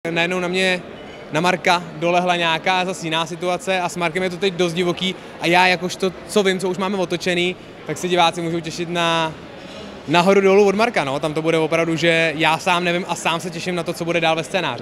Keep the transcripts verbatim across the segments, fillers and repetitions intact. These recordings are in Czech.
Najednou na mě, na Marka, dolehla nějaká zase jiná situace a s Markem je to teď dost divoký a já jakožto, co vím, co už máme otočený, tak se diváci můžou těšit na nahoru dolů od Marka, no, tam to bude opravdu, že já sám nevím a sám se těším na to, co bude dál ve scénáři.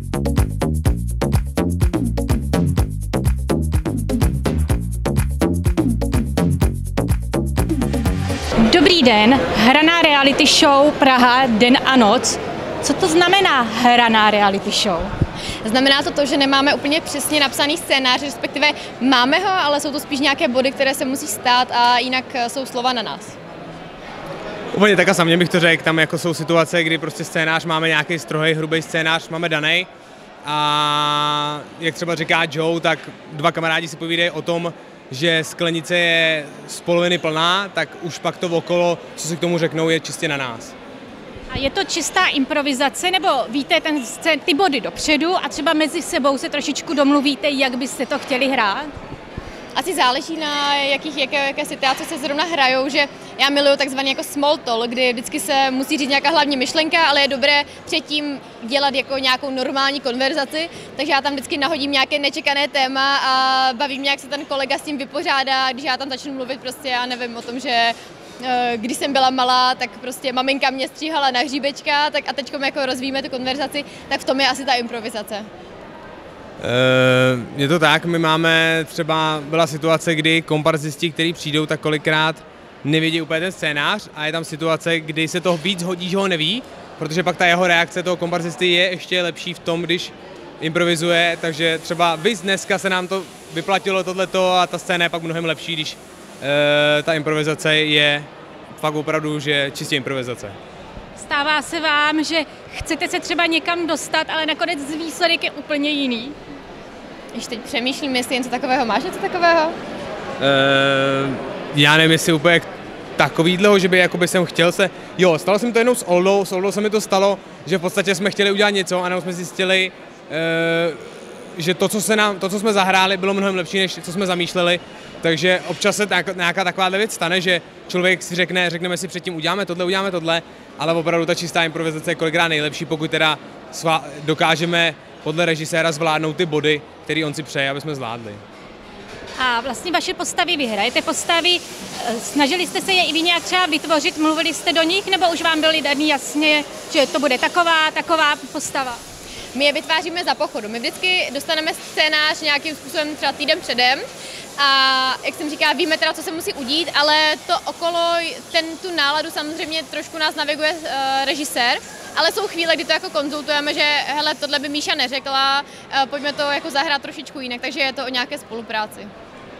Dobrý den, hraná reality show Praha Den a noc. Co to znamená hraná reality show? Znamená to to, že nemáme úplně přesně napsaný scénář, respektive máme ho, ale jsou to spíš nějaké body, které se musí stát a jinak jsou slova na nás. Úplně tak a samě bych to řekl, tam jako jsou situace, kdy prostě scénář máme nějaký strohý, hrubý scénář, máme danej a jak třeba říká Joe, tak dva kamarádi si povídají o tom, že sklenice je z poloviny plná, tak už pak to okolo, co si k tomu řeknou, je čistě na nás. A je to čistá improvizace, nebo víte ten, ty body dopředu a třeba mezi sebou se trošičku domluvíte, jak byste to chtěli hrát? Asi záleží na jakých, jaké, jaké situace se zrovna hrajou, že já miluju takzvaný jako small talk, kdy vždycky se musí říct nějaká hlavní myšlenka, ale je dobré předtím dělat jako nějakou normální konverzaci, takže já tam vždycky nahodím nějaké nečekané téma a bavím mě, jak se ten kolega s tím vypořádá, když já tam začnu mluvit prostě, já nevím o tom, že když jsem byla malá, tak prostě maminka mě stříhala na hříbečka, tak a teď jako rozvíjíme tu konverzaci, tak v tom je asi ta improvizace. Je to tak, my máme třeba, byla situace, kdy komparzisti, kteří přijdou, tak kolikrát nevědí úplně ten scénář a je tam situace, kdy se to víc hodí, že ho neví, protože pak ta jeho reakce toho komparzisty je ještě lepší v tom, když improvizuje, takže třeba víc dneska se nám to vyplatilo tohleto a ta scéna je pak mnohem lepší, když e, ta improvizace je fakt opravdu, že čistě improvizace. Stává se vám, že chcete se třeba někam dostat, ale nakonec výsledek je úplně jiný? Když teď přemýšlím, jestli něco takového máš, něco takového? Uh, já nevím, jestli úplně takovýhleho, že by jakoby jsem chtěl se... Jo, stalo se mi to jednou s Oldou, s Oldou se mi to stalo, že v podstatě jsme chtěli udělat něco a nebo jsme zjistili, uh, že to co, se nám, to, co jsme zahráli, bylo mnohem lepší, než co jsme zamýšleli. Takže občas se nějaká taková věc stane, že člověk si řekne, řekneme si předtím, uděláme tohle, uděláme tohle, ale opravdu ta čistá improvizace je kolikrát nejlepší, pokud teda dokážeme podle režiséra zvládnout ty body, které on si přeje, aby jsme zvládli. A vlastně vaše postavy, vy hrajete postavy, snažili jste se je i vy nějak třeba vytvořit, mluvili jste do nich, nebo už vám byly daný jasně, že to bude taková, taková postava? My je vytváříme za pochodu. My vždycky dostaneme scénář nějakým způsobem třeba týden předem a jak jsem říkala, víme teda, co se musí udít, ale to okolo, ten, tu náladu samozřejmě trošku nás naviguje uh, režisér, ale jsou chvíle, kdy to jako konzultujeme, že hele, tohle by Míša neřekla, uh, pojďme to jako zahrát trošičku jinak, takže je to o nějaké spolupráci. Uh,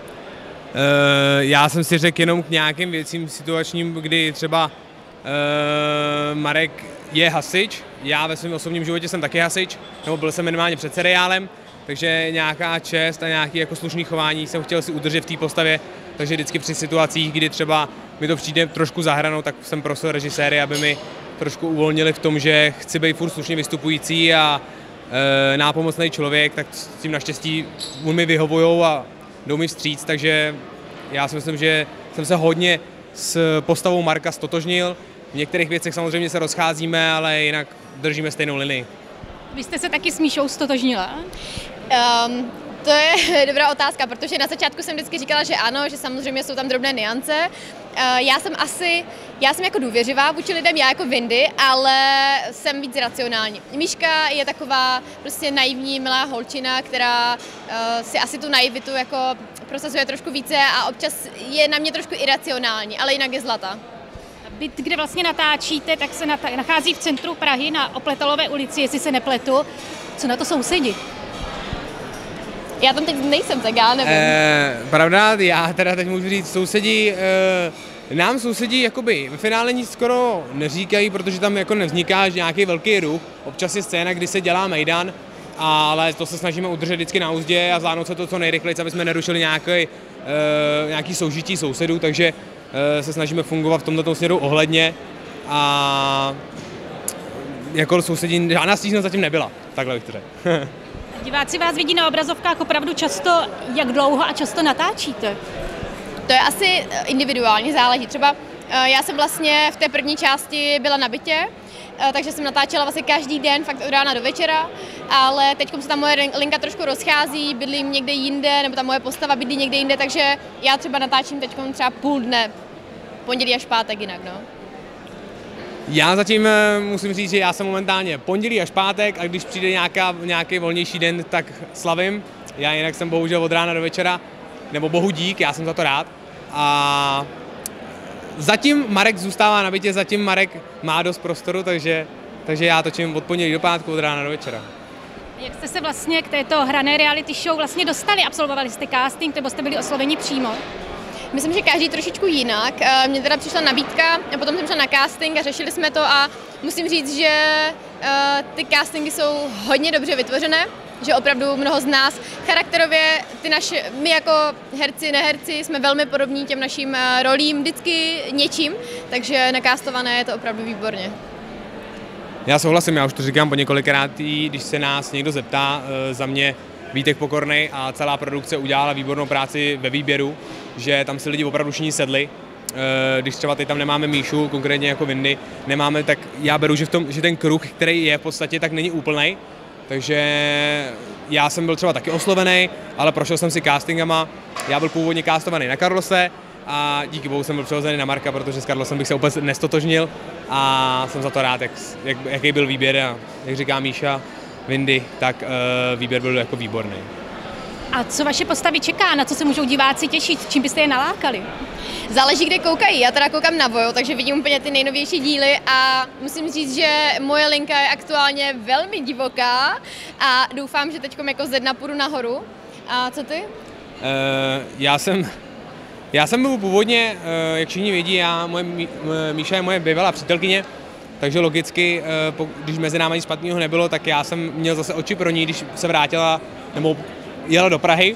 já jsem si řekl jenom k nějakým věcím situačním, kdy třeba uh, Marek je hasič, já ve svém osobním životě jsem taky hasič, nebo byl jsem minimálně před seriálem, takže nějaká čest a nějaké jako slušné chování jsem chtěl si udržet v té postavě, takže vždycky při situacích, kdy třeba mi to přijde trošku za hranou, tak jsem prosil režiséry, aby mi trošku uvolnili v tom, že chci být furt slušně vystupující a e, nápomocný člověk, tak s tím naštěstí mi vyhovujou a jdou mi vstříc, takže já si myslím, že jsem se hodně s postavou Marka stotožnil. V některých věcech samozřejmě se rozcházíme, ale jinak držíme stejnou linii. Vy jste se taky s Míšou stotožnila? Um, to je dobrá otázka, protože na začátku jsem vždycky říkala, že ano, že samozřejmě jsou tam drobné nuance. Uh, já jsem asi, já jsem jako důvěřivá vůči lidem, já jako Windy, ale jsem víc racionální. Míška je taková prostě naivní, milá holčina, která uh, si asi tu naivitu jako prosazuje trošku více a občas je na mě trošku iracionální, ale jinak je zlatá. Byt, kde vlastně natáčíte, tak se nachází v centru Prahy na Opletalové ulici, jestli se nepletu. Co na to sousedí? Já tam teď nejsem, tak já nevím. Eh, pravda, já teda teď můžu říct, sousedí, eh, nám sousedí jakoby ve finále nic skoro neříkají, protože tam jako nevzniká nějaký velký ruch. Občas je scéna, kdy se dělá mejdan, ale to se snažíme udržet vždycky na úzdě a zvládnout se to co nejrychleji, aby jsme nerušili nějaký, eh, nějaký soužití sousedů, takže se snažíme fungovat v tomto směru ohledně a jako sousedí žádná stížnost zatím nebyla, takhle bych to řekl. Diváci vás vidí na obrazovkách opravdu často, jak dlouho a často natáčíte? To je asi individuálně, záleží. Třeba já jsem vlastně v té první části byla na bytě, takže jsem natáčela vlastně každý den, fakt od rána do večera ale teď se ta moje linka trošku rozchází, bydlím někde jinde, nebo ta moje postava bydlí někde jinde, takže já třeba natáčím teď třeba půl dne, pondělí až pátek jinak, no. Já zatím musím říct, že já jsem momentálně pondělí až pátek a když přijde nějaká, nějaký volnější den, tak slavím. Já jinak jsem bohužel od rána do večera, nebo bohu dík, já jsem za to rád. A zatím Marek zůstává na bytě, zatím Marek má dost prostoru, takže, takže já točím od pondělí do pátku, od rána do večera. Jak jste se vlastně k této hrané reality show vlastně dostali? Absolvovali jste casting, nebo jste byli osloveni přímo? Myslím, že každý trošičku jinak. Mně teda přišla nabídka a potom jsem šla na casting a řešili jsme to a musím říct, že ty castingy jsou hodně dobře vytvořené, že opravdu mnoho z nás charakterově, ty naše, my jako herci, neherci jsme velmi podobní těm našim rolím vždycky něčím, takže nakástované je to opravdu výborně. Já souhlasím, já už to říkám po několikrát, když se nás někdo zeptá, za mě Vítek Pokornej a celá produkce udělala výbornou práci ve výběru, že tam si lidi opravdu všichni sedli. Když třeba teď tam nemáme Míšu, konkrétně jako Windy, nemáme, tak já beru, že, v tom, že ten kruh, který je v podstatě, tak není úplnej. Takže já jsem byl třeba taky oslovený, ale prošel jsem si castingama. Já byl původně castovaný na Carlose a díky bohu jsem byl přehozený na Marka, protože s Carlosem bych se úplně nestotožnil a jsem za to rád, jak, jak, jaký byl výběr a jak říká Míša, Windy, tak uh, výběr byl jako výborný. A co vaše postavy čeká? Na co se můžou diváci těšit? Čím byste je nalákali? Záleží, kde koukají. Já teda koukám na Vojo, takže vidím úplně ty nejnovější díly a musím říct, že moje linka je aktuálně velmi divoká a doufám, že teď jako ze dna půjdu nahoru. A co ty? Uh, já jsem... Já jsem byl původně, uh, jak všichni vědí, já, moje Míša je moje bývalá přítelkyně, takže logicky, uh, když mezi námi nic špatného nebylo, tak já jsem měl zase oči pro ní, když se vrátila, nebo jela do Prahy.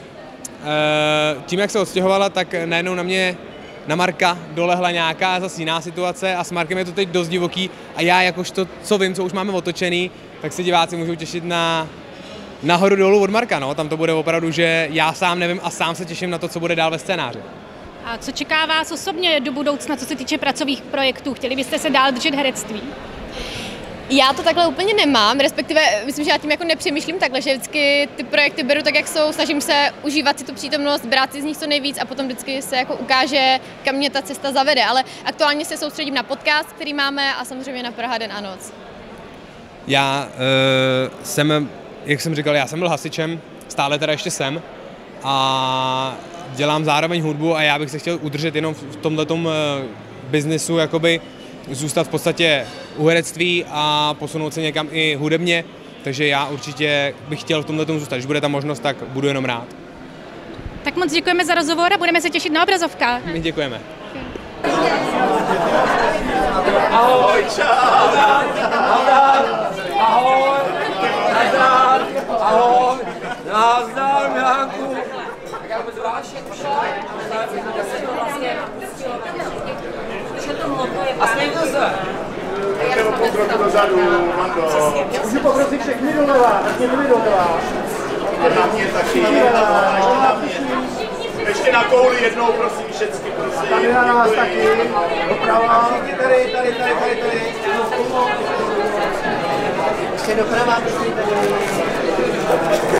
Tím, jak se odstěhovala, tak najednou na mě, na Marka, dolehla nějaká zase jiná situace a s Markem je to teď dost divoký a já jakožto, co vím, co už máme otočený, tak se diváci můžou těšit na nahoru dolů od Marka, no. Tam to bude opravdu, že já sám nevím a sám se těším na to, co bude dál ve scénáři. A co čeká vás osobně do budoucna, co se týče pracovních projektů? Chtěli byste se dál držet herectví? Já to takhle úplně nemám, respektive myslím, že já tím jako nepřemýšlím takhle, že vždycky ty projekty beru tak, jak jsou, snažím se užívat si tu přítomnost, brát si z nich co nejvíc a potom vždycky se jako ukáže, kam mě ta cesta zavede, ale aktuálně se soustředím na podcast, který máme a samozřejmě na Praha den a noc. Já uh, jsem, jak jsem říkal, já jsem byl hasičem, stále teda ještě jsem a dělám zároveň hudbu a já bych se chtěl udržet jenom v tomhletom uh, biznesu, jakoby zůstat v podstatě u herectví a posunout se někam i hudebně, takže já určitě bych chtěl v tomhle tomu zůstat. Když bude ta možnost, tak budu jenom rád. Tak moc děkujeme za rozhovor a budeme se těšit na obrazovkách. My děkujeme. Ahoj, čau! Ahoj! Nazdar! Ahoj! Nazdar, Milánku! A smejte se! Pojďte o půl kroku dozadu, Mando. Můžu poprosit všechny doleva, všechny byli doleva. A na mě taky. Ještě na kouli jednou, prosím, všechny, prosím. Tady na nás taky. Doprava. Tady, tady, tady, tady, tady. Ještě doprava, prosím, tady.